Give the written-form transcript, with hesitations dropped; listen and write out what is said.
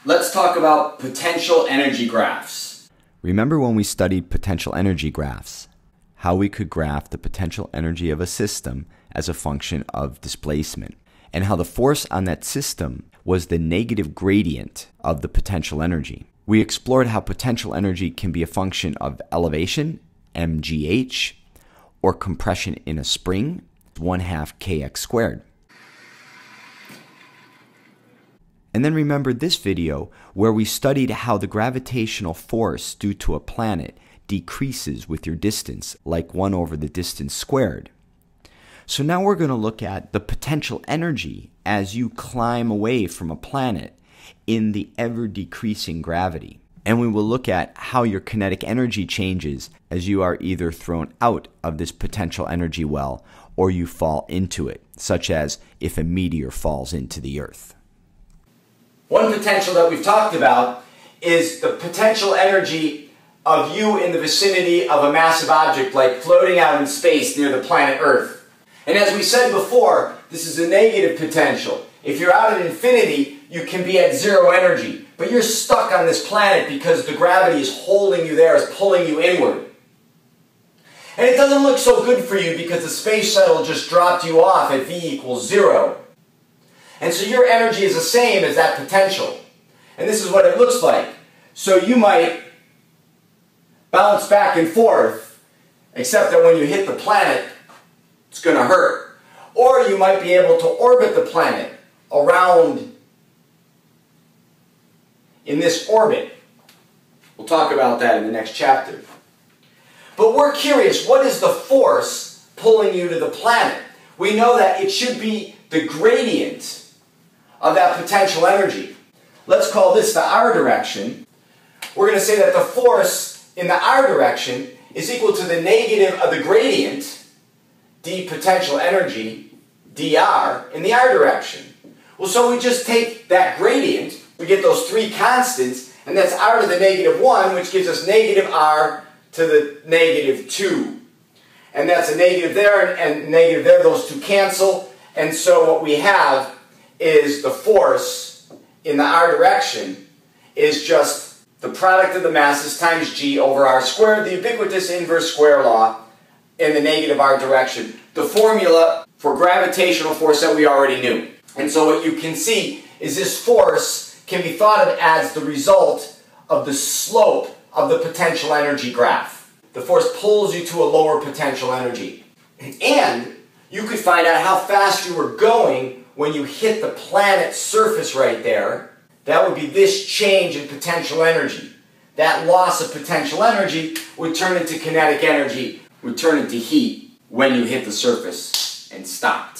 Let's talk about potential energy graphs. Remember when we studied potential energy graphs, how we could graph the potential energy of a system as a function of displacement, and how the force on that system was the negative gradient of the potential energy. We explored how potential energy can be a function of elevation, mgh, or compression in a spring, 1/2 kx squared. And then remember this video where we studied how the gravitational force due to a planet decreases with your distance, like 1 over the distance squared. So now we're going to look at the potential energy as you climb away from a planet in the ever-decreasing gravity. And we will look at how your kinetic energy changes as you are either thrown out of this potential energy well or you fall into it, such as if a meteor falls into the Earth. One potential that we've talked about is the potential energy of you in the vicinity of a massive object like floating out in space near the planet Earth. And as we said before, this is a negative potential. If you're out at infinity, you can be at zero energy, but you're stuck on this planet because the gravity is holding you there, is pulling you inward. And it doesn't look so good for you because the space shuttle just dropped you off at V equals 0. And so your energy is the same as that potential. And this is what it looks like. So you might bounce back and forth, except that when you hit the planet, it's going to hurt. Or you might be able to orbit the planet around in this orbit. We'll talk about that in the next chapter. But we're curious, what is the force pulling you to the planet? We know that it should be the gradient of that potential energy. Let's call this the r direction. We're going to say that the force in the r direction is equal to the negative of the gradient, d potential energy, dr, in the r direction. Well, so we just take that gradient, we get those three constants, and that's r to the -1, which gives us negative r to the -2. And that's a negative there and negative there, those two cancel, and so what we have is the force in the r direction is just the product of the masses times g over r squared, the ubiquitous inverse square law in the negative r direction, the formula for gravitational force that we already knew. And so what you can see is this force can be thought of as the result of the slope of the potential energy graph. The force pulls you to a lower potential energy. And you could find out how fast you were going when you hit the planet's surface right there. That would be this change in potential energy. That loss of potential energy would turn into kinetic energy, would turn into heat when you hit the surface and stop.